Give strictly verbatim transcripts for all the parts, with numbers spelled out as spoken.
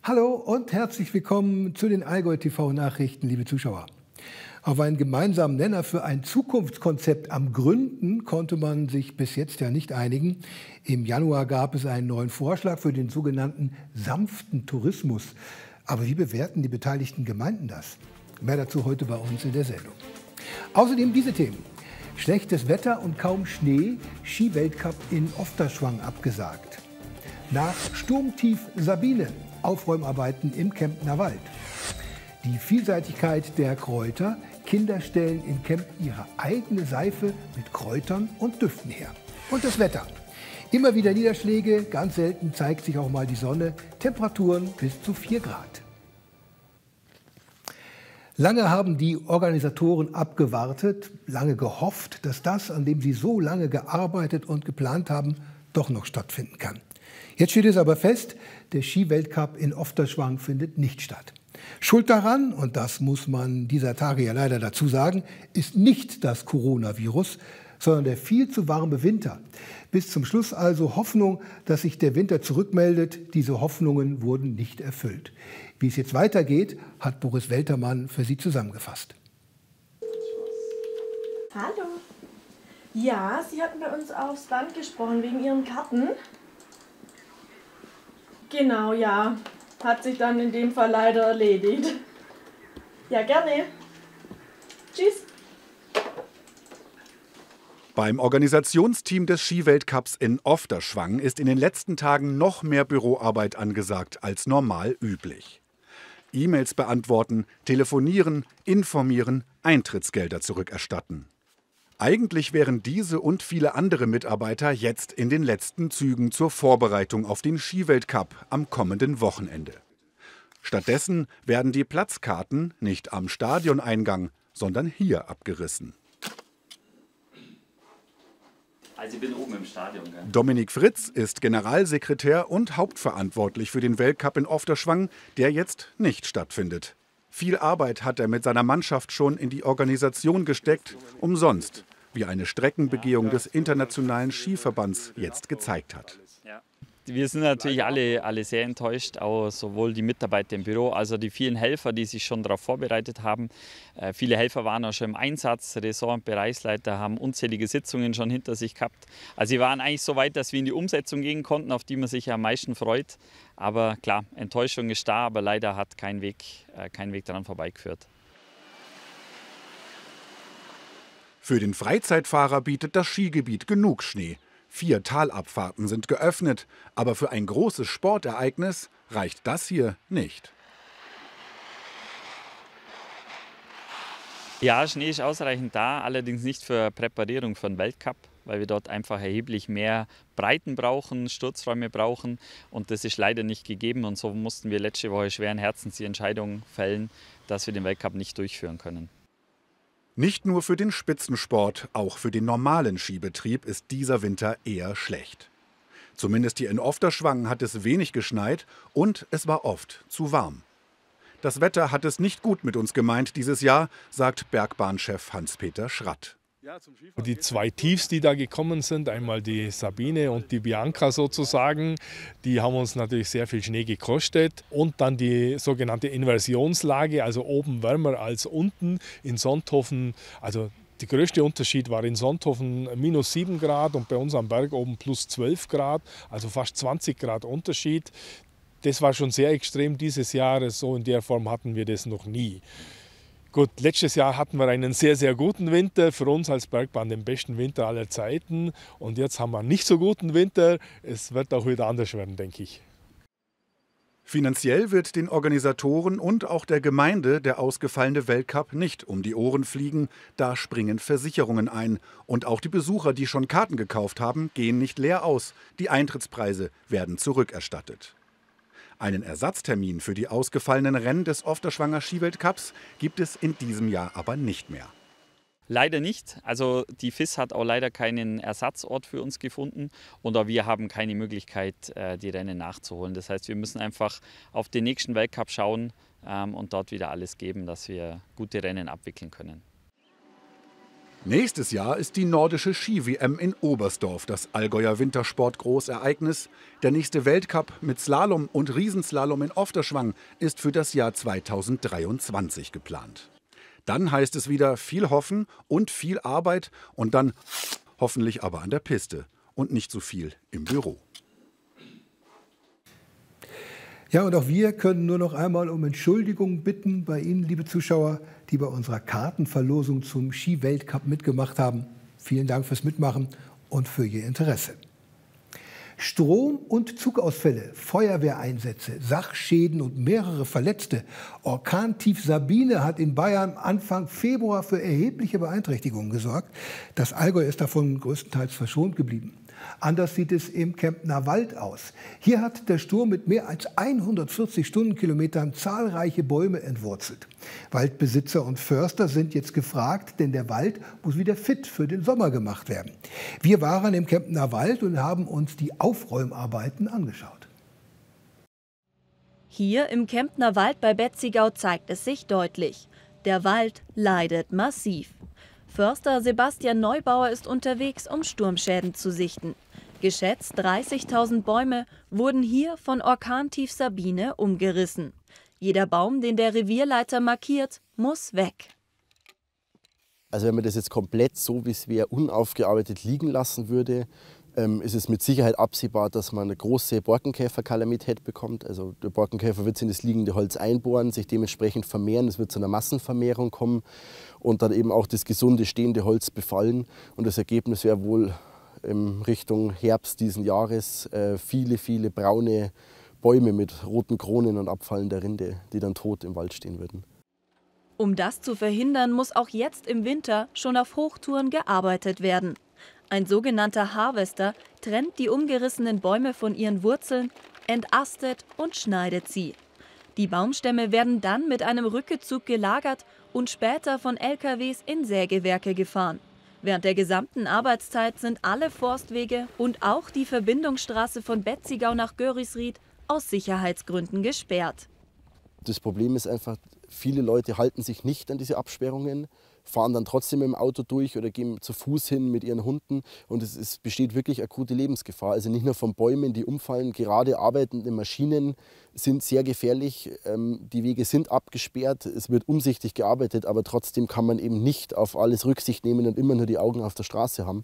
Hallo und herzlich willkommen zu den Allgäu T V-Nachrichten, liebe Zuschauer. Auf einen gemeinsamen Nenner für ein Zukunftskonzept am Gründen konnte man sich bis jetzt ja nicht einigen. Im Januar gab es einen neuen Vorschlag für den sogenannten sanften Tourismus. Aber wie bewerten die beteiligten Gemeinden das? Mehr dazu heute bei uns in der Sendung. Außerdem diese Themen. Schlechtes Wetter und kaum Schnee, Skiweltcup in Ofterschwang abgesagt. Nach Sturmtief Sabine, Aufräumarbeiten im Kemptner Wald. Die Vielseitigkeit der Kräuter. Kinder stellen in Kempten ihre eigene Seife mit Kräutern und Düften her. Und das Wetter. Immer wieder Niederschläge, ganz selten zeigt sich auch mal die Sonne. Temperaturen bis zu vier Grad. Lange haben die Organisatoren abgewartet, lange gehofft, dass das, an dem sie so lange gearbeitet und geplant haben, doch noch stattfinden kann. Jetzt steht es aber fest, der Skiweltcup in Ofterschwang findet nicht statt. Schuld daran, und das muss man dieser Tage ja leider dazu sagen, ist nicht das Coronavirus, sondern der viel zu warme Winter. Bis zum Schluss also Hoffnung, dass sich der Winter zurückmeldet. Diese Hoffnungen wurden nicht erfüllt. Wie es jetzt weitergeht, hat Boris Weltermann für Sie zusammengefasst. Hallo. Ja, Sie hatten bei uns aufs Band gesprochen wegen Ihren Karten. Genau, ja. Hat sich dann in dem Fall leider erledigt. Ja, gerne. Tschüss. Beim Organisationsteam des Skiweltcups in Ofterschwang ist in den letzten Tagen noch mehr Büroarbeit angesagt als normal üblich. E-Mails beantworten, telefonieren, informieren, Eintrittsgelder zurückerstatten. Eigentlich wären diese und viele andere Mitarbeiter jetzt in den letzten Zügen zur Vorbereitung auf den Skiweltcup am kommenden Wochenende. Stattdessen werden die Platzkarten nicht am Stadioneingang, sondern hier abgerissen. Also ich bin oben im Stadion. Gell? Dominik Fritz ist Generalsekretär und hauptverantwortlich für den Weltcup in Ofterschwang, der jetzt nicht stattfindet. Viel Arbeit hat er mit seiner Mannschaft schon in die Organisation gesteckt, umsonst, wie eine Streckenbegehung des Internationalen Skiverbands jetzt gezeigt hat. Wir sind natürlich alle, alle sehr enttäuscht, auch sowohl die Mitarbeiter im Büro als auch die vielen Helfer, die sich schon darauf vorbereitet haben. Äh, viele Helfer waren auch schon im Einsatz, Ressort- und Bereichsleiter haben unzählige Sitzungen schon hinter sich gehabt. Also sie waren eigentlich so weit, dass wir in die Umsetzung gehen konnten, auf die man sich am meisten freut. Aber klar, Enttäuschung ist da, aber leider hat kein Weg, äh, kein Weg daran vorbeigeführt. Für den Freizeitfahrer bietet das Skigebiet genug Schnee. Vier Talabfahrten sind geöffnet, aber für ein großes Sportereignis reicht das hier nicht. Ja, Schnee ist ausreichend da, allerdings nicht für Präparierung für den Weltcup, weil wir dort einfach erheblich mehr Breiten brauchen, Sturzräume brauchen und das ist leider nicht gegeben und so mussten wir letzte Woche schweren Herzens die Entscheidung fällen, dass wir den Weltcup nicht durchführen können. Nicht nur für den Spitzensport, auch für den normalen Skibetrieb ist dieser Winter eher schlecht. Zumindest hier in Ofterschwang hat es wenig geschneit und es war oft zu warm. Das Wetter hat es nicht gut mit uns gemeint dieses Jahr, sagt Bergbahnchef Hans-Peter Schratt. Die zwei Tiefs, die da gekommen sind, einmal die Sabine und die Bianca sozusagen, die haben uns natürlich sehr viel Schnee gekostet. Und dann die sogenannte Inversionslage, also oben wärmer als unten in Sonthofen. Also der größte Unterschied war in Sonthofen minus sieben Grad und bei uns am Berg oben plus zwölf Grad, also fast zwanzig Grad Unterschied. Das war schon sehr extrem dieses Jahr, so in der Form hatten wir das noch nie. Gut, letztes Jahr hatten wir einen sehr, sehr guten Winter, für uns als Bergbahn den besten Winter aller Zeiten. Und jetzt haben wir einen nicht so guten Winter. Es wird auch wieder anders werden, denke ich. Finanziell wird den Organisatoren und auch der Gemeinde der ausgefallene Weltcup nicht um die Ohren fliegen. Da springen Versicherungen ein. Und auch die Besucher, die schon Karten gekauft haben, gehen nicht leer aus. Die Eintrittspreise werden zurückerstattet. Einen Ersatztermin für die ausgefallenen Rennen des Ofterschwanger Skiweltcups gibt es in diesem Jahr aber nicht mehr. Leider nicht. Also die F I S hat auch leider keinen Ersatzort für uns gefunden und auch wir haben keine Möglichkeit, die Rennen nachzuholen. Das heißt, wir müssen einfach auf den nächsten Weltcup schauen und dort wieder alles geben, dass wir gute Rennen abwickeln können. Nächstes Jahr ist die nordische Ski-W M in Oberstdorf das Allgäuer Wintersport-Großereignis. Der nächste Weltcup mit Slalom und Riesenslalom in Ofterschwang ist für das Jahr zweitausenddreiundzwanzig geplant. Dann heißt es wieder viel Hoffen und viel Arbeit und dann hoffentlich aber an der Piste und nicht so viel im Büro. Ja, und auch wir können nur noch einmal um Entschuldigung bitten bei Ihnen, liebe Zuschauer, die bei unserer Kartenverlosung zum Ski-Weltcup mitgemacht haben. Vielen Dank fürs Mitmachen und für Ihr Interesse. Strom- und Zugausfälle, Feuerwehreinsätze, Sachschäden und mehrere Verletzte. Orkantief Sabine hat in Bayern Anfang Februar für erhebliche Beeinträchtigungen gesorgt. Das Allgäu ist davon größtenteils verschont geblieben. Anders sieht es im Kemptner Wald aus. Hier hat der Sturm mit mehr als hundertvierzig Stundenkilometern zahlreiche Bäume entwurzelt. Waldbesitzer und Förster sind jetzt gefragt, denn der Wald muss wieder fit für den Sommer gemacht werden. Wir waren im Kemptner Wald und haben uns die Aufräumarbeiten angeschaut. Hier im Kemptner Wald bei Betzigau zeigt es sich deutlich. Der Wald leidet massiv. Förster Sebastian Neubauer ist unterwegs, um Sturmschäden zu sichten. Geschätzt dreißigtausend Bäume wurden hier von Orkantief Sabine umgerissen. Jeder Baum, den der Revierleiter markiert, muss weg. Also wenn man das jetzt komplett so, wie es wäre, unaufgearbeitet liegen lassen würde, ähm, ist es mit Sicherheit absehbar, dass man eine große Borkenkäferkalamität bekommt. Also der Borkenkäfer wird in das liegende Holz einbohren, sich dementsprechend vermehren. Es wird zu einer Massenvermehrung kommen und dann eben auch das gesunde stehende Holz befallen. Und das Ergebnis wäre wohl in Richtung Herbst diesen Jahres äh, viele, viele braune Bäume mit roten Kronen und abfallender Rinde, die dann tot im Wald stehen würden. Um das zu verhindern, muss auch jetzt im Winter schon auf Hochtouren gearbeitet werden. Ein sogenannter Harvester trennt die umgerissenen Bäume von ihren Wurzeln, entastet und schneidet sie. Die Baumstämme werden dann mit einem Rückezug gelagert und später von L K Ws in Sägewerke gefahren. Während der gesamten Arbeitszeit sind alle Forstwege und auch die Verbindungsstraße von Betzigau nach Görisried aus Sicherheitsgründen gesperrt. Das Problem ist einfach, viele Leute halten sich nicht an diese Absperrungen, fahren dann trotzdem im Auto durch oder gehen zu Fuß hin mit ihren Hunden. Und es, es besteht wirklich akute Lebensgefahr. Also nicht nur von Bäumen, die umfallen, gerade arbeitende Maschinen sind sehr gefährlich. Ähm, die Wege sind abgesperrt, es wird umsichtig gearbeitet, aber trotzdem kann man eben nicht auf alles Rücksicht nehmen und immer nur die Augen auf der Straße haben.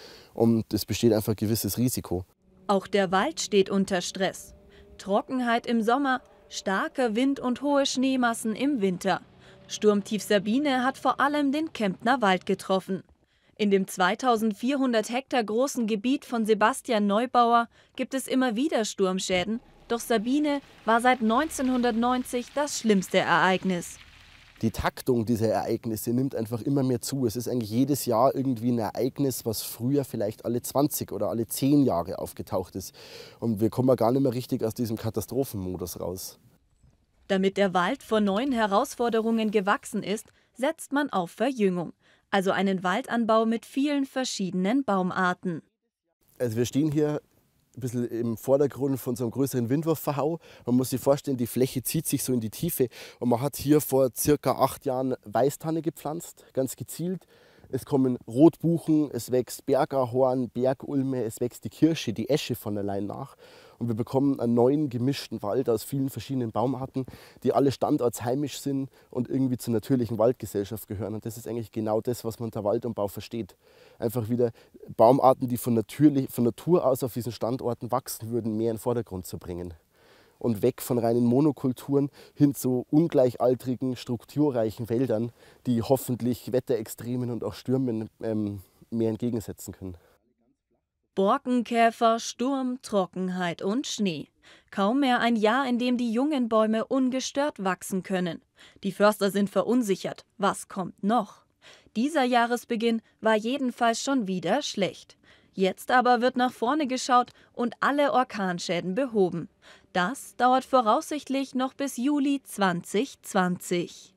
Und es besteht einfach ein gewisses Risiko. Auch der Wald steht unter Stress. Trockenheit im Sommer, starker Wind und hohe Schneemassen im Winter. Sturmtief Sabine hat vor allem den Kemptner Wald getroffen. In dem zweitausendvierhundert Hektar großen Gebiet von Sebastian Neubauer gibt es immer wieder Sturmschäden, doch Sabine war seit neunzehnhundertneunzig das schlimmste Ereignis. Die Taktung dieser Ereignisse nimmt einfach immer mehr zu. Es ist eigentlich jedes Jahr irgendwie ein Ereignis, was früher vielleicht alle zwanzig oder alle zehn Jahre aufgetaucht ist. Und wir kommen gar nicht mehr richtig aus diesem Katastrophenmodus raus. Damit der Wald vor neuen Herausforderungen gewachsen ist, setzt man auf Verjüngung, also einen Waldanbau mit vielen verschiedenen Baumarten. Also wir stehen hier ein bisschen im Vordergrund von so einem größeren Windwurfverhau. Man muss sich vorstellen, die Fläche zieht sich so in die Tiefe und man hat hier vor circa acht Jahren Weißtanne gepflanzt, ganz gezielt. Es kommen Rotbuchen, es wächst Bergahorn, Bergulme, es wächst die Kirsche, die Esche von allein nach. Und wir bekommen einen neuen gemischten Wald aus vielen verschiedenen Baumarten, die alle standortsheimisch sind und irgendwie zur natürlichen Waldgesellschaft gehören. Und das ist eigentlich genau das, was man unter Waldumbau versteht. Einfach wieder Baumarten, die von, natürlich, von Natur aus auf diesen Standorten wachsen würden, mehr in den Vordergrund zu bringen. Und weg von reinen Monokulturen hin zu ungleichaltrigen, strukturreichen Wäldern, die hoffentlich Wetterextremen und auch Stürmen ähm, mehr entgegensetzen können. Borkenkäfer, Sturm, Trockenheit und Schnee. Kaum mehr ein Jahr, in dem die jungen Bäume ungestört wachsen können. Die Förster sind verunsichert. Was kommt noch? Dieser Jahresbeginn war jedenfalls schon wieder schlecht. Jetzt aber wird nach vorne geschaut und alle Orkanschäden behoben. Das dauert voraussichtlich noch bis Juli zweitausendzwanzig.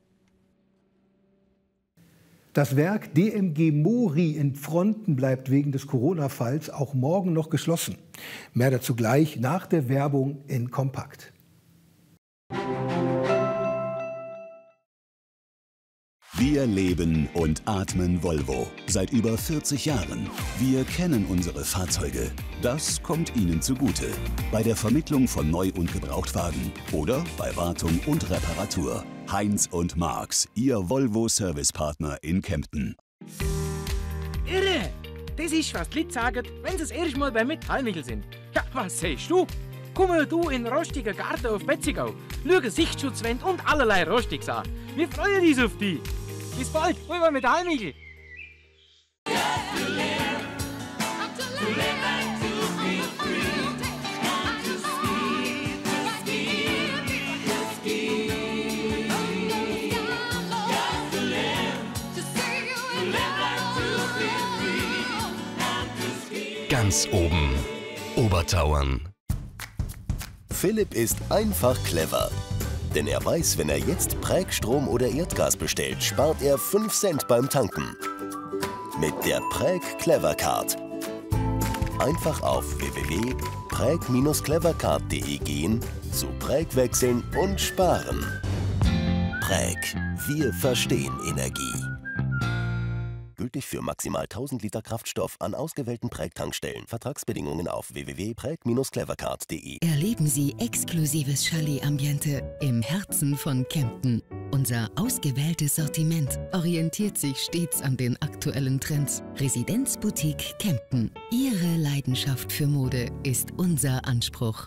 Das Werk D M G Mori in Pfronten bleibt wegen des Corona-Falls auch morgen noch geschlossen. Mehr dazu gleich nach der Werbung in Kompakt. Wir leben und atmen Volvo seit über vierzig Jahren. Wir kennen unsere Fahrzeuge. Das kommt Ihnen zugute. Bei der Vermittlung von Neu- und Gebrauchtwagen oder bei Wartung und Reparatur. Heinz und Marx, Ihr Volvo-Servicepartner in Kempten. Irre! Das ist, was die Leute sagen, wenn sie das erste Mal bei Metallmichel sind. Ja, was sagst du? Komm du in den rostigen Garten auf Betzigau. Schau Sichtschutzwände und allerlei Rostiges an. Wir freuen uns auf dich. Bis bald, bei Metallmichel. Ganz oben, Obertauern. Philipp ist einfach clever. Denn er weiß, wenn er jetzt Präg Strom oder Erdgas bestellt, spart er fünf Cent beim Tanken. Mit der Präg Clever Card. Einfach auf w w w punkt präg Bindestrich clevercard punkt de gehen, zu Präg wechseln und sparen. Präg. Wir verstehen Energie. Gültig für maximal tausend Liter Kraftstoff an ausgewählten Präg-Tankstellen. Vertragsbedingungen auf w w w punkt präg Bindestrich clevercard punkt de. Erleben Sie exklusives Chalet-Ambiente im Herzen von Kempten. Unser ausgewähltes Sortiment orientiert sich stets an den aktuellen Trends. Residenzboutique Kempten. Ihre Leidenschaft für Mode ist unser Anspruch.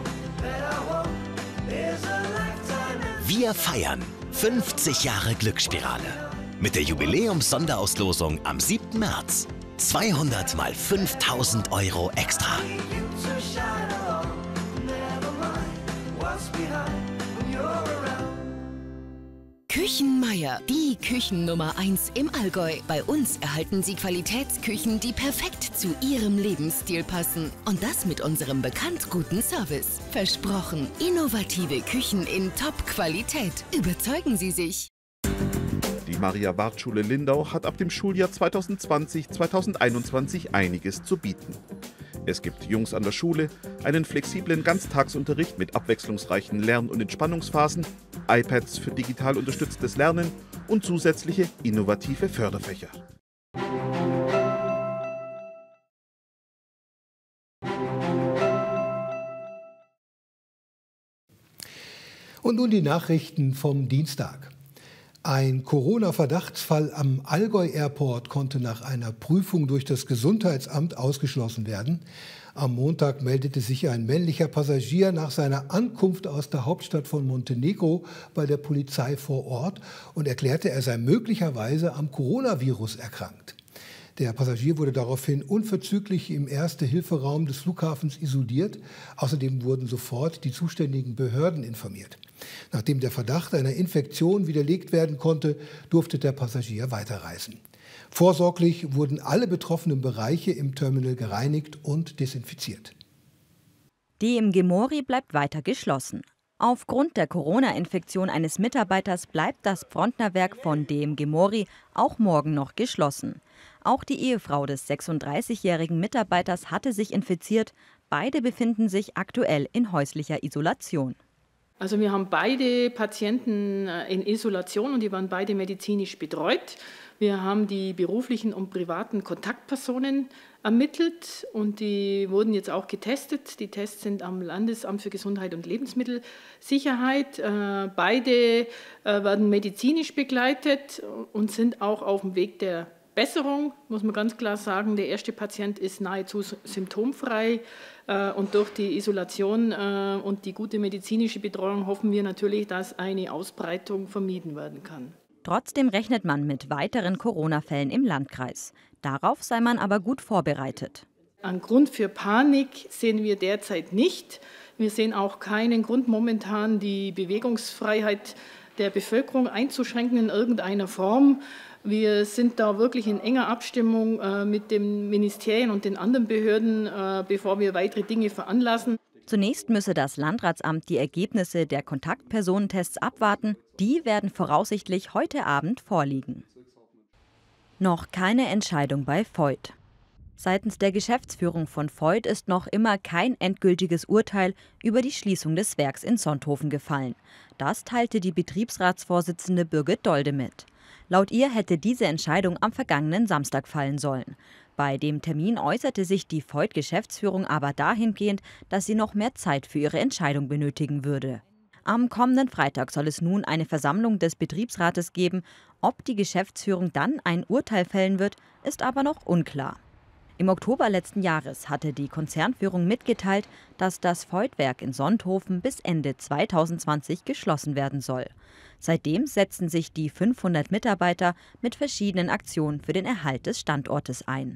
Wir feiern fünfzig Jahre Glücksspirale. Mit der Jubiläums-Sonderauslosung am siebten März. zweihundert mal fünftausend Euro extra. Küchenmeier, die Küchen Nummer eins im Allgäu. Bei uns erhalten Sie Qualitätsküchen, die perfekt zu Ihrem Lebensstil passen. Und das mit unserem bekannt guten Service. Versprochen, innovative Küchen in Top-Qualität. Überzeugen Sie sich. Die Maria-Barth-Schule Lindau hat ab dem Schuljahr zweitausendzwanzig zweitausendeinundzwanzig einiges zu bieten. Es gibt Jungs an der Schule, einen flexiblen Ganztagsunterricht mit abwechslungsreichen Lern- und Entspannungsphasen, iPads für digital unterstütztes Lernen und zusätzliche innovative Förderfächer. Und nun die Nachrichten vom Dienstag. Ein Corona-Verdachtsfall am Allgäu Airport konnte nach einer Prüfung durch das Gesundheitsamt ausgeschlossen werden. Am Montag meldete sich ein männlicher Passagier nach seiner Ankunft aus der Hauptstadt von Montenegro bei der Polizei vor Ort und erklärte, er sei möglicherweise am Coronavirus erkrankt. Der Passagier wurde daraufhin unverzüglich im Erste-Hilfe-Raum des Flughafens isoliert. Außerdem wurden sofort die zuständigen Behörden informiert. Nachdem der Verdacht einer Infektion widerlegt werden konnte, durfte der Passagier weiterreisen. Vorsorglich wurden alle betroffenen Bereiche im Terminal gereinigt und desinfiziert. D M G Mori bleibt weiter geschlossen. Aufgrund der Corona-Infektion eines Mitarbeiters bleibt das Pfrontnerwerk von D M G Mori auch morgen noch geschlossen. Auch die Ehefrau des sechsunddreißigjährigen Mitarbeiters hatte sich infiziert. Beide befinden sich aktuell in häuslicher Isolation. Also wir haben beide Patienten in Isolation und die waren beide medizinisch betreut. Wir haben die beruflichen und privaten Kontaktpersonen ermittelt und die wurden jetzt auch getestet. Die Tests sind am Landesamt für Gesundheit und Lebensmittelsicherheit. Beide werden medizinisch begleitet und sind auch auf dem Weg der Besserung, muss man ganz klar sagen. Der erste Patient ist nahezu symptomfrei und durch die Isolation und die gute medizinische Betreuung hoffen wir natürlich, dass eine Ausbreitung vermieden werden kann. Trotzdem rechnet man mit weiteren Corona-Fällen im Landkreis. Darauf sei man aber gut vorbereitet. Ein Grund für Panik sehen wir derzeit nicht. Wir sehen auch keinen Grund momentan, die Bewegungsfreiheit der Bevölkerung einzuschränken in irgendeiner Form. Wir sind da wirklich in enger Abstimmung äh, mit den Ministerien und den anderen Behörden, äh, bevor wir weitere Dinge veranlassen. Zunächst müsse das Landratsamt die Ergebnisse der Kontaktpersonentests abwarten. Die werden voraussichtlich heute Abend vorliegen. Noch keine Entscheidung bei Voith. Seitens der Geschäftsführung von Voith ist noch immer kein endgültiges Urteil über die Schließung des Werks in Sonthofen gefallen. Das teilte die Betriebsratsvorsitzende Birgit Dolde mit. Laut ihr hätte diese Entscheidung am vergangenen Samstag fallen sollen. Bei dem Termin äußerte sich die Voith-Geschäftsführung aber dahingehend, dass sie noch mehr Zeit für ihre Entscheidung benötigen würde. Am kommenden Freitag soll es nun eine Versammlung des Betriebsrates geben. Ob die Geschäftsführung dann ein Urteil fällen wird, ist aber noch unklar. Im Oktober letzten Jahres hatte die Konzernführung mitgeteilt, dass das Voith-Werk in Sonthofen bis Ende zweitausendzwanzig geschlossen werden soll. Seitdem setzen sich die fünfhundert Mitarbeiter mit verschiedenen Aktionen für den Erhalt des Standortes ein.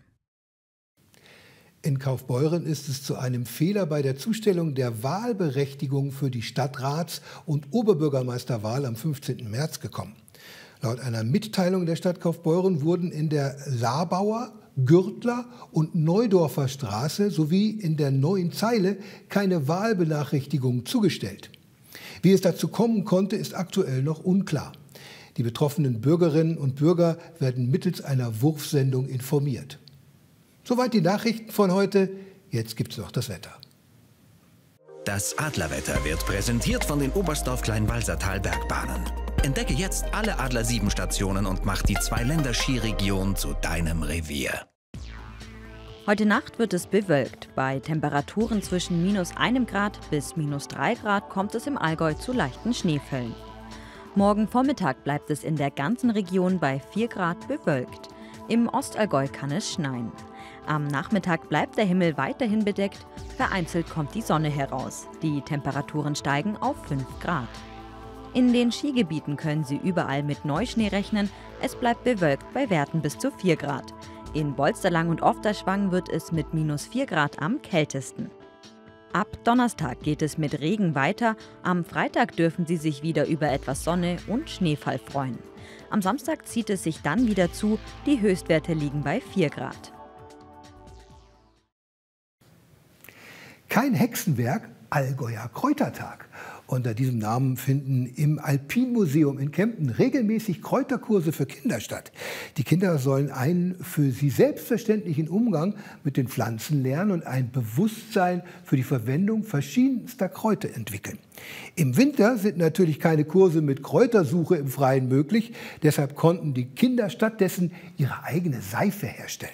In Kaufbeuren ist es zu einem Fehler bei der Zustellung der Wahlberechtigung für die Stadtrats- und Oberbürgermeisterwahl am fünfzehnten März gekommen. Laut einer Mitteilung der Stadt Kaufbeuren wurden in der Saarbauer, Gürtler und Neudorfer Straße sowie in der Neuen Zeile keine Wahlbenachrichtigungen zugestellt. Wie es dazu kommen konnte, ist aktuell noch unklar. Die betroffenen Bürgerinnen und Bürger werden mittels einer Wurfsendung informiert. Soweit die Nachrichten von heute. Jetzt gibt's noch das Wetter. Das Adlerwetter wird präsentiert von den Oberstdorf-Kleinwalsertal-Bergbahnen. Entdecke jetzt alle Adler sieben Stationen und mach die Zwei-Länder-Skiregion zu deinem Revier. Heute Nacht wird es bewölkt. Bei Temperaturen zwischen minus einem Grad bis minus drei Grad kommt es im Allgäu zu leichten Schneefällen. Morgen Vormittag bleibt es in der ganzen Region bei vier Grad bewölkt. Im Ostallgäu kann es schneien. Am Nachmittag bleibt der Himmel weiterhin bedeckt. Vereinzelt kommt die Sonne heraus. Die Temperaturen steigen auf fünf Grad. In den Skigebieten können Sie überall mit Neuschnee rechnen. Es bleibt bewölkt bei Werten bis zu vier Grad. In Bolsterlang und Ofterschwang wird es mit minus vier Grad am kältesten. Ab Donnerstag geht es mit Regen weiter. Am Freitag dürfen Sie sich wieder über etwas Sonne und Schneefall freuen. Am Samstag zieht es sich dann wieder zu. Die Höchstwerte liegen bei vier Grad. Kein Hexenwerk, Allgäuer Kräutertag. Unter diesem Namen finden im Alpinmuseum in Kempten regelmäßig Kräuterkurse für Kinder statt. Die Kinder sollen einen für sie selbstverständlichen Umgang mit den Pflanzen lernen und ein Bewusstsein für die Verwendung verschiedenster Kräuter entwickeln. Im Winter sind natürlich keine Kurse mit Kräutersuche im Freien möglich. Deshalb konnten die Kinder stattdessen ihre eigene Seife herstellen.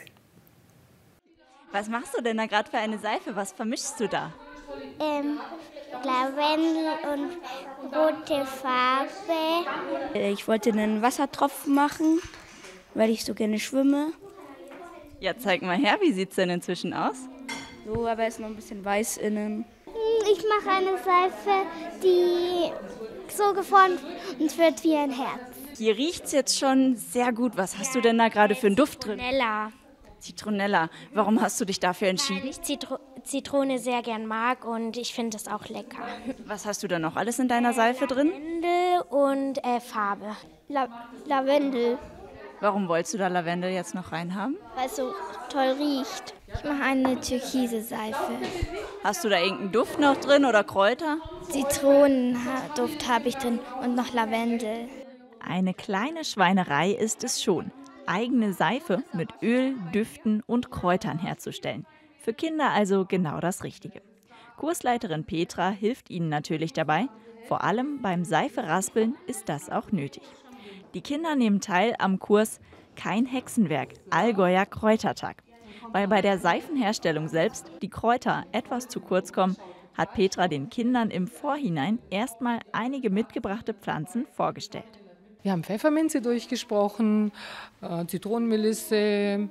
Was machst du denn da gerade für eine Seife? Was vermischst du da? Ähm, Lavendel und rote Farbe. Ich wollte einen Wassertropfen machen, weil ich so gerne schwimme. Ja, zeig mal her, wie sieht es denn inzwischen aus? So, aber es ist noch ein bisschen weiß innen. Ich mache eine Seife, die so geformt und wird wie ein Herz. Hier riecht es jetzt schon sehr gut. Was hast du denn da gerade für einen Duft drin? Zitronella. Zitronella. Warum hast du dich dafür entschieden? Weil ich Zitro Zitrone sehr gern mag und ich finde es auch lecker. Was hast du da noch alles in deiner Seife drin? Lavendel und äh, Farbe. La Lavendel. Warum wolltest du da Lavendel jetzt noch reinhaben? Weil es so toll riecht. Ich mache eine türkise Seife. Hast du da irgendeinen Duft noch drin oder Kräuter? Zitronenduft habe ich drin und noch Lavendel. Eine kleine Schweinerei ist es schon, eigene Seife mit Öl, Düften und Kräutern herzustellen. Für Kinder also genau das Richtige. Kursleiterin Petra hilft ihnen natürlich dabei. Vor allem beim Seiferaspeln ist das auch nötig. Die Kinder nehmen teil am Kurs Kein Hexenwerk, Allgäuer Kräutertag. Weil bei der Seifenherstellung selbst die Kräuter etwas zu kurz kommen, hat Petra den Kindern im Vorhinein erstmal einige mitgebrachte Pflanzen vorgestellt. Wir haben Pfefferminze durchgesprochen, äh, Zitronenmelisse,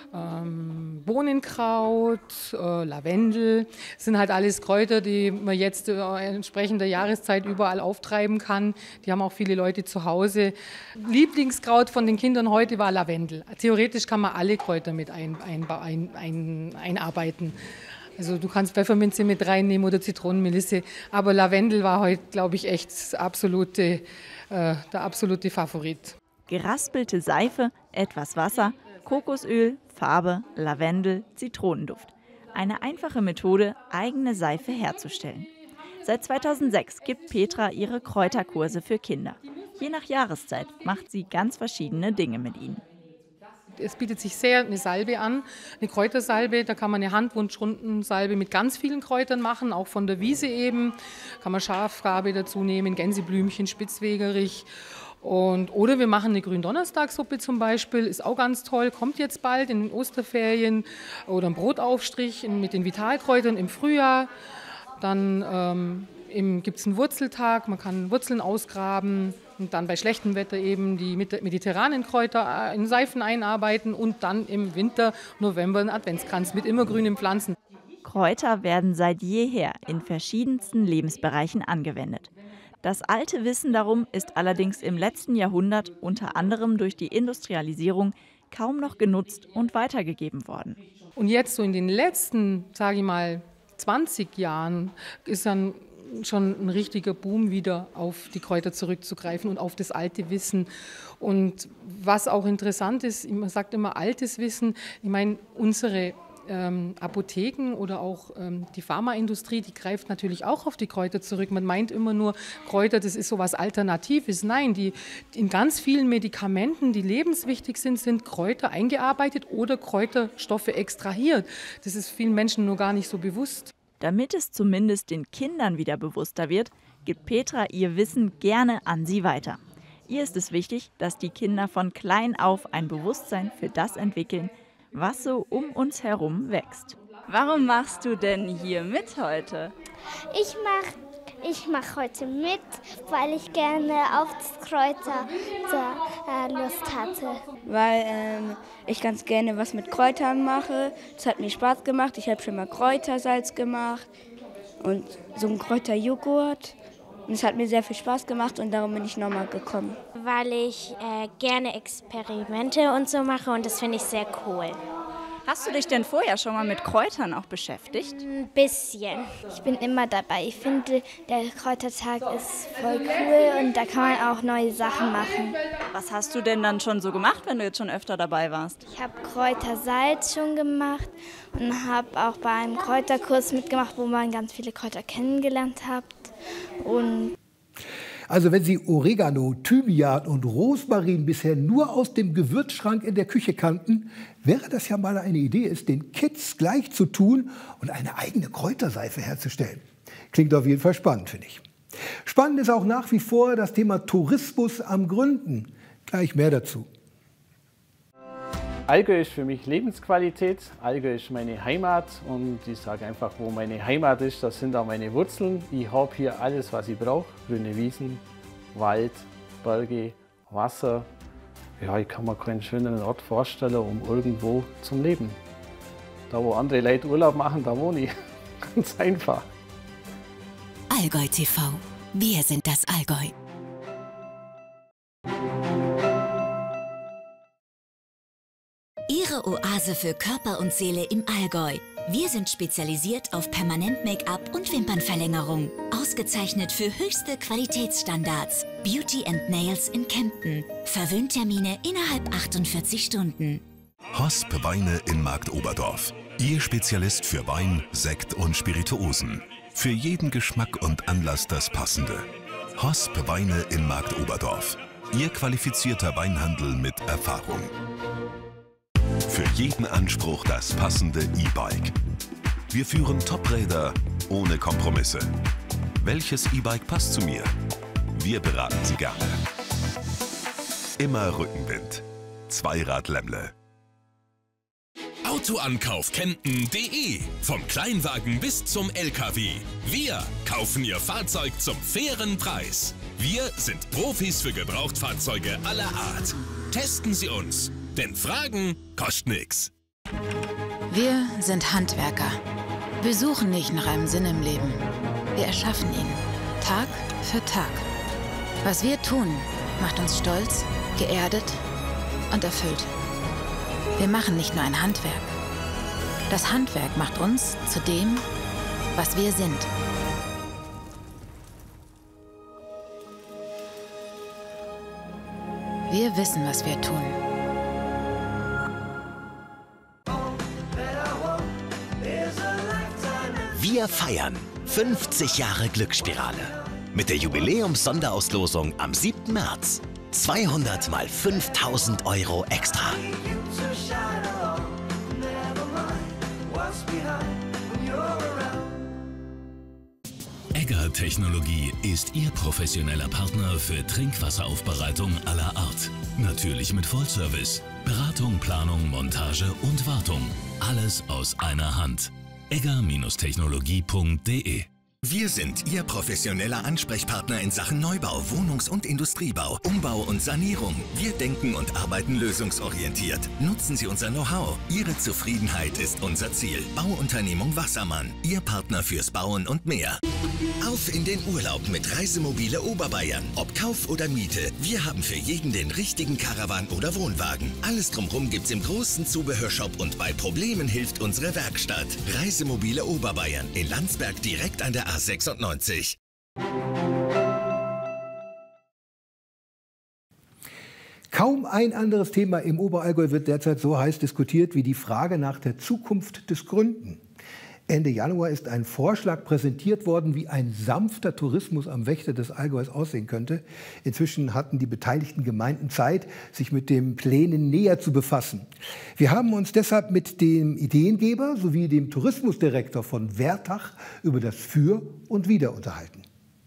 ähm, Bohnenkraut, äh, Lavendel. Das sind halt alles Kräuter, die man jetzt äh, entsprechend der Jahreszeit überall auftreiben kann. Die haben auch viele Leute zu Hause. Lieblingskraut von den Kindern heute war Lavendel. Theoretisch kann man alle Kräuter mit ein, ein, ein, ein, einarbeiten. Also du kannst Pfefferminze mit reinnehmen oder Zitronenmelisse, aber Lavendel war heute, glaube ich, echt das absolute, äh, der absolute Favorit. Geraspelte Seife, etwas Wasser, Kokosöl, Farbe, Lavendel, Zitronenduft. Eine einfache Methode, eigene Seife herzustellen. Seit zweitausendsechs gibt Petra ihre Kräuterkurse für Kinder. Je nach Jahreszeit macht sie ganz verschiedene Dinge mit ihnen. es bietet sich sehr eine Salbe an, eine Kräutersalbe. Da kann man eine Handwunschrundensalbe mit ganz vielen Kräutern machen, auch von der Wiese eben. Kann man Schafrabe dazu nehmen, Gänseblümchen, Spitzwegerich. Und, oder wir machen eine Gründonnerstagssuppe zum Beispiel, ist auch ganz toll, kommt jetzt bald in den Osterferien. Oder ein Brotaufstrich mit den Vitalkräutern im Frühjahr. Dann ähm, gibt es einen Wurzeltag, man kann Wurzeln ausgraben und dann bei schlechtem Wetter eben die mediterranen Kräuter in Seifen einarbeiten und dann im Winter, November einen Adventskranz mit immergrünen Pflanzen. Kräuter werden seit jeher in verschiedensten Lebensbereichen angewendet. Das alte Wissen darum ist allerdings im letzten Jahrhundert unter anderem durch die Industrialisierung kaum noch genutzt und weitergegeben worden. Und jetzt so in den letzten, sage ich mal, zwanzig Jahren ist dann schon ein richtiger Boom, wieder auf die Kräuter zurückzugreifen und auf das alte Wissen. Und was auch interessant ist, man sagt immer altes Wissen, ich meine, unsere Ähm, Apotheken oder auch ähm, die Pharmaindustrie, die greift natürlich auch auf die Kräuter zurück. Man meint immer nur, Kräuter, das ist sowas Alternatives. Nein, die, in ganz vielen Medikamenten, die lebenswichtig sind, sind Kräuter eingearbeitet oder Kräuterstoffe extrahiert. Das ist vielen Menschen nur gar nicht so bewusst. Damit es zumindest den Kindern wieder bewusster wird, gibt Petra ihr Wissen gerne an sie weiter. Ihr ist es wichtig, dass die Kinder von klein auf ein Bewusstsein für das entwickeln, was so um uns herum wächst. Warum machst du denn hier mit heute? Ich mache ich mach heute mit, weil ich gerne auf das Kräuter äh, Lust hatte. Weil ähm, ich ganz gerne was mit Kräutern mache. Das hat mir Spaß gemacht. Ich habe schon mal Kräutersalz gemacht und so einen Kräuterjoghurt. Und es hat mir sehr viel Spaß gemacht und darum bin ich nochmal gekommen. Weil ich äh, gerne Experimente und so mache und das finde ich sehr cool. Hast du dich denn vorher schon mal mit Kräutern auch beschäftigt? Ein bisschen. Ich bin immer dabei. Ich finde, der Kräutertag ist voll cool und da kann man auch neue Sachen machen. Was hast du denn dann schon so gemacht, wenn du jetzt schon öfter dabei warst? Ich habe Kräutersalz schon gemacht und habe auch bei einem Kräuterkurs mitgemacht, wo man ganz viele Kräuter kennengelernt hat. Und also wenn Sie Oregano, Thymian und Rosmarin bisher nur aus dem Gewürzschrank in der Küche kannten, wäre das ja mal eine Idee, es den Kids gleich zu tun und eine eigene Kräuterseife herzustellen. Klingt auf jeden Fall spannend, finde ich. Spannend ist auch nach wie vor das Thema Tourismus am Gründen. Gleich mehr dazu. Allgäu ist für mich Lebensqualität, Allgäu ist meine Heimat und ich sage einfach, wo meine Heimat ist, das sind auch meine Wurzeln. Ich habe hier alles, was ich brauche, grüne Wiesen, Wald, Berge, Wasser. Ja, ich kann mir keinen schöneren Ort vorstellen, um irgendwo zum Leben. Da, wo andere Leute Urlaub machen, da wohne ich. Ganz einfach. Allgäu T V. Wir sind das Allgäu. Ihre Oase für Körper und Seele im Allgäu. Wir sind spezialisiert auf Permanent-Make-up und Wimpernverlängerung. Ausgezeichnet für höchste Qualitätsstandards. Beauty and Nails in Kempten. Verwöhntermine innerhalb achtundvierzig Stunden. Hosp Weine in Marktoberdorf. Ihr Spezialist für Wein, Sekt und Spirituosen. Für jeden Geschmack und Anlass das Passende. Hosp Weine in Marktoberdorf. Ihr qualifizierter Weinhandel mit Erfahrung. Für jeden Anspruch das passende E-Bike. Wir führen Top-Räder ohne Kompromisse. Welches E-Bike passt zu mir? Wir beraten Sie gerne. Immer Rückenwind. Zweirad Lämmle. Autoankauf Kempten punkt de. Vom Kleinwagen bis zum L K W. Wir kaufen Ihr Fahrzeug zum fairen Preis. Wir sind Profis für Gebrauchtfahrzeuge aller Art. Testen Sie uns, denn Fragen kostet nichts. Wir sind Handwerker. Wir suchen nicht nach einem Sinn im Leben. Wir erschaffen ihn, Tag für Tag. Was wir tun, macht uns stolz, geerdet und erfüllt. Wir machen nicht nur ein Handwerk. Das Handwerk macht uns zu dem, was wir sind. Wir wissen, was wir tun. Wir feiern fünfzig Jahre Glücksspirale mit der Jubiläums-Sonderauslosung am siebten März. zweihundert mal fünftausend Euro extra. Egger Technologie ist Ihr professioneller Partner für Trinkwasseraufbereitung aller Art. Natürlich mit Vollservice. Beratung, Planung, Montage und Wartung. Alles aus einer Hand. egger Technologie punkt de. Wir sind Ihr professioneller Ansprechpartner in Sachen Neubau, Wohnungs- und Industriebau, Umbau und Sanierung. Wir denken und arbeiten lösungsorientiert. Nutzen Sie unser Know-how. Ihre Zufriedenheit ist unser Ziel. Bauunternehmung Wassermann. Ihr Partner fürs Bauen und mehr. Auf in den Urlaub mit Reisemobile Oberbayern. Ob Kauf oder Miete, wir haben für jeden den richtigen Caravan oder Wohnwagen. Alles drumherum gibt's im großen Zubehörshop und bei Problemen hilft unsere Werkstatt. Reisemobile Oberbayern in Landsberg direkt an der A sechsundneunzig. Kaum ein anderes Thema im Oberallgäu wird derzeit so heiß diskutiert wie die Frage nach der Zukunft des Gründen. Ende Januar ist ein Vorschlag präsentiert worden, wie ein sanfter Tourismus am Wächter des Allgäus aussehen könnte. Inzwischen hatten die beteiligten Gemeinden Zeit, sich mit den Plänen näher zu befassen. Wir haben uns deshalb mit dem Ideengeber sowie dem Tourismusdirektor von Wertach über das Für und Wider unterhalten.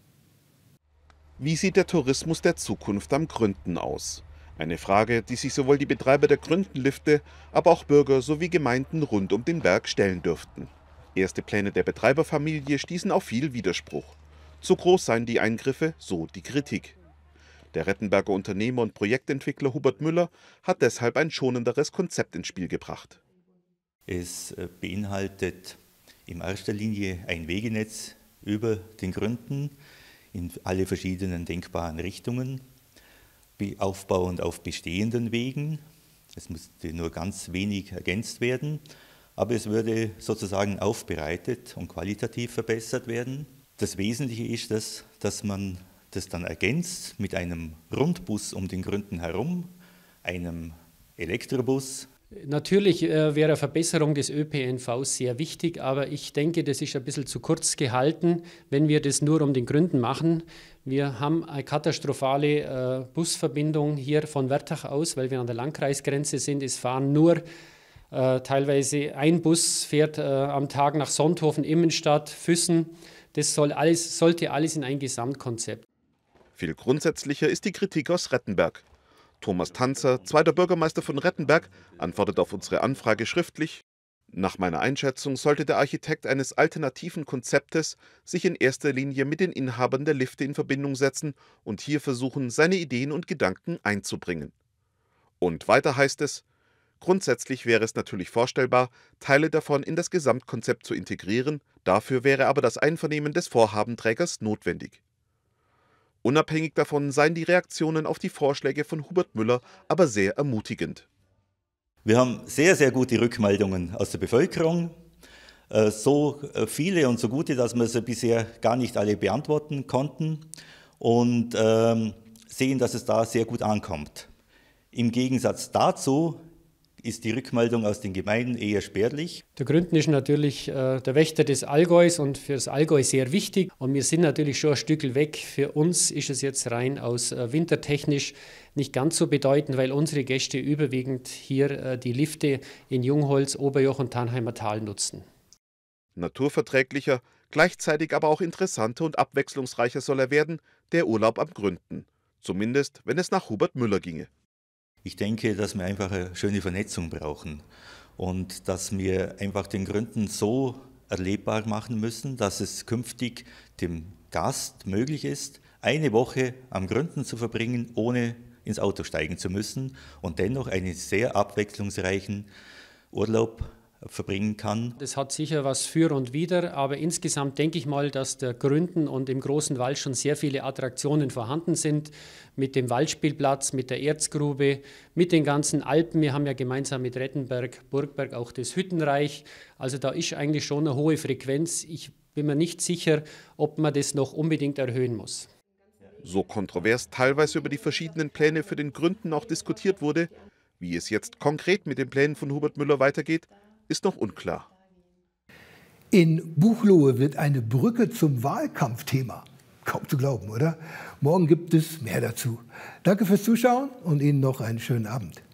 Wie sieht der Tourismus der Zukunft am Gründen aus? Eine Frage, die sich sowohl die Betreiber der Gründenlifte, aber auch Bürger sowie Gemeinden rund um den Berg stellen dürften. Erste Pläne der Betreiberfamilie stießen auf viel Widerspruch. Zu groß seien die Eingriffe, so die Kritik. Der Rettenberger Unternehmer und Projektentwickler Hubert Müller hat deshalb ein schonenderes Konzept ins Spiel gebracht. Es beinhaltet in erster Linie ein Wegenetz über den Gründen in alle verschiedenen denkbaren Richtungen, aufbauend auf bestehenden Wegen. Es musste nur ganz wenig ergänzt werden. Aber es würde sozusagen aufbereitet und qualitativ verbessert werden. Das Wesentliche ist, dass, dass man das dann ergänzt mit einem Rundbus um den Gründen herum, einem Elektrobus. Natürlich äh, wäre eine Verbesserung des Ö P N Vs sehr wichtig, aber ich denke, das ist ein bisschen zu kurz gehalten, wenn wir das nur um den Gründen machen. Wir haben eine katastrophale äh, Busverbindung hier von Wertach aus, weil wir an der Landkreisgrenze sind. Es fahren nur Äh, teilweise ein Bus fährt äh, am Tag nach Sonthofen, Immenstadt, Füssen. Das soll alles, sollte alles in ein Gesamtkonzept. Viel grundsätzlicher ist die Kritik aus Rettenberg. Thomas Tanzer, zweiter Bürgermeister von Rettenberg, antwortet auf unsere Anfrage schriftlich: Nach meiner Einschätzung sollte der Architekt eines alternativen Konzeptes sich in erster Linie mit den Inhabern der Lifte in Verbindung setzen und hier versuchen, seine Ideen und Gedanken einzubringen. Und weiter heißt es: Grundsätzlich wäre es natürlich vorstellbar, Teile davon in das Gesamtkonzept zu integrieren, dafür wäre aber das Einvernehmen des Vorhabenträgers notwendig. Unabhängig davon seien die Reaktionen auf die Vorschläge von Hubert Müller aber sehr ermutigend. Wir haben sehr, sehr gute Rückmeldungen aus der Bevölkerung. So viele und so gute, dass wir sie bisher gar nicht alle beantworten konnten und ähm, sehen, dass es da sehr gut ankommt. Im Gegensatz dazu ist die Rückmeldung aus den Gemeinden eher spärlich. Der Gründen ist natürlich äh, der Wächter des Allgäus und für das Allgäu sehr wichtig. Und wir sind natürlich schon ein Stück weg. Für uns ist es jetzt rein aus äh, wintertechnisch nicht ganz so bedeutend, weil unsere Gäste überwiegend hier äh, die Lifte in Jungholz, Oberjoch und Tannheimer Tal nutzen. Naturverträglicher, gleichzeitig aber auch interessanter und abwechslungsreicher soll er werden, der Urlaub am Gründen. Zumindest, wenn es nach Hubert Müller ginge. Ich denke, dass wir einfach eine schöne Vernetzung brauchen und dass wir einfach den Gründen so erlebbar machen müssen, dass es künftig dem Gast möglich ist, eine Woche am Gründen zu verbringen, ohne ins Auto steigen zu müssen und dennoch einen sehr abwechslungsreichen Urlaub verbringen kann. Das hat sicher was für und wider, aber insgesamt denke ich mal, dass der Gründen und im Großen Wald schon sehr viele Attraktionen vorhanden sind, mit dem Waldspielplatz, mit der Erzgrube, mit den ganzen Alpen. Wir haben ja gemeinsam mit Rettenberg, Burgberg auch das Hüttenreich. Also da ist eigentlich schon eine hohe Frequenz. Ich bin mir nicht sicher, ob man das noch unbedingt erhöhen muss. So kontrovers teilweise über die verschiedenen Pläne für den Gründen auch diskutiert wurde, wie es jetzt konkret mit den Plänen von Hubert Müller weitergeht, ist noch unklar. In Buchloe wird eine Brücke zum Wahlkampfthema. Kaum zu glauben, oder? Morgen gibt es mehr dazu. Danke fürs Zuschauen und Ihnen noch einen schönen Abend.